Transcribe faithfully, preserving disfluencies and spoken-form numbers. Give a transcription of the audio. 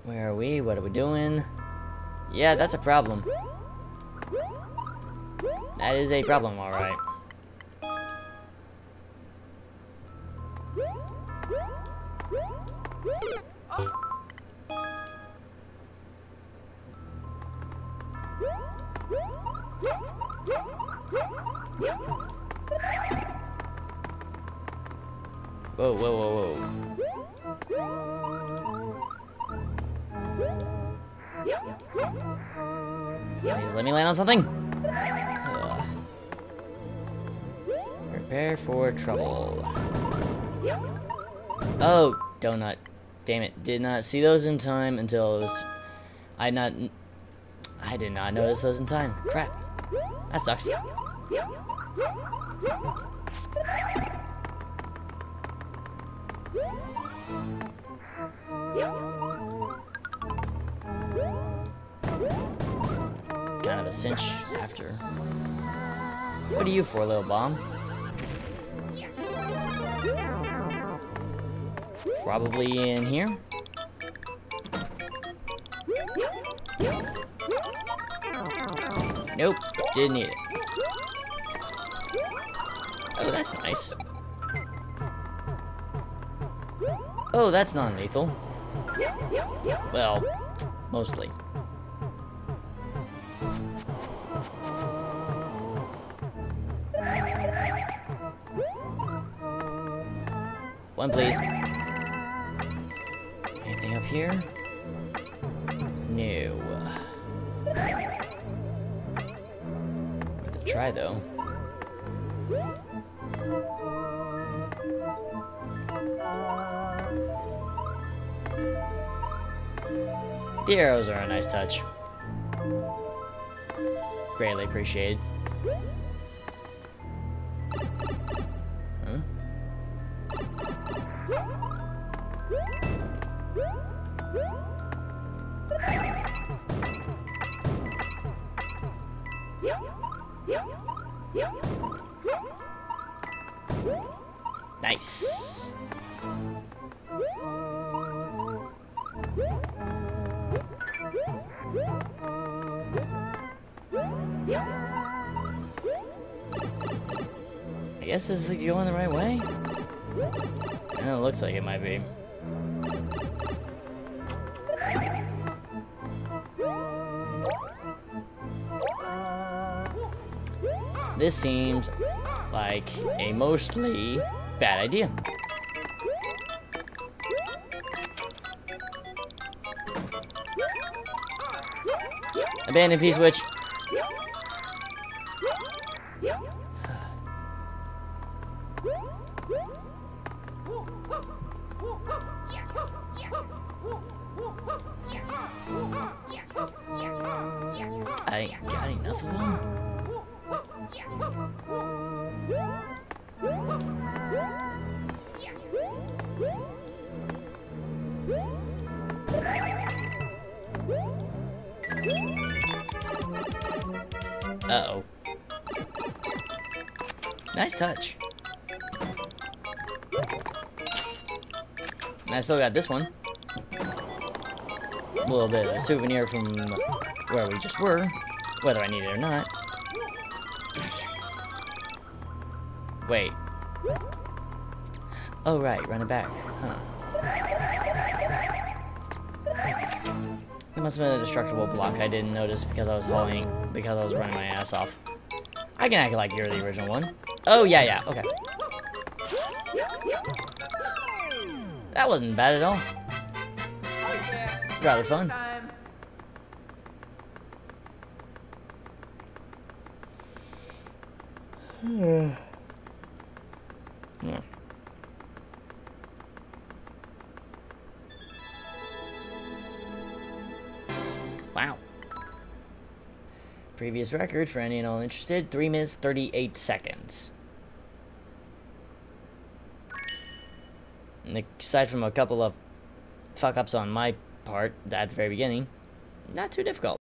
Where are we? What are we doing? Yeah, that's a problem. That is a problem, alright. Whoa, whoa, whoa, whoa. Please let me land on something. Ugh. Prepare for trouble. Oh, donut. Damn it. Did not see those in time until it was... I not... I did not notice those in time. Crap. That sucks. Kind of a cinch after. What are you for, little bomb? Probably in here. Nope, didn't need it. Oh, that's nice. Oh, that's non-lethal. Well, mostly. One, please. Anything up here? No. Worth a try, though. The arrows are a nice touch. Greatly appreciated. Huh? Nice. I guess this is going the right way? And it looks like it might be. This seems like a mostly bad idea. Abandon P-switch. I ain't got enough of them. Uh-oh. Nice touch. And I still got this one. A little bit of a souvenir from where we just were, whether I need it or not. Wait. Oh, right, run it back. Huh. It must have been a destructible block I didn't notice because I was hauling, because I was running my ass off. I can act like you're the original one. Oh, yeah, yeah, okay. That wasn't bad at all. Rather fun. Yeah. Wow. Previous record for any and all interested, three minutes thirty-eight seconds. And aside from a couple of fuck ups on my part at the very beginning, not too difficult.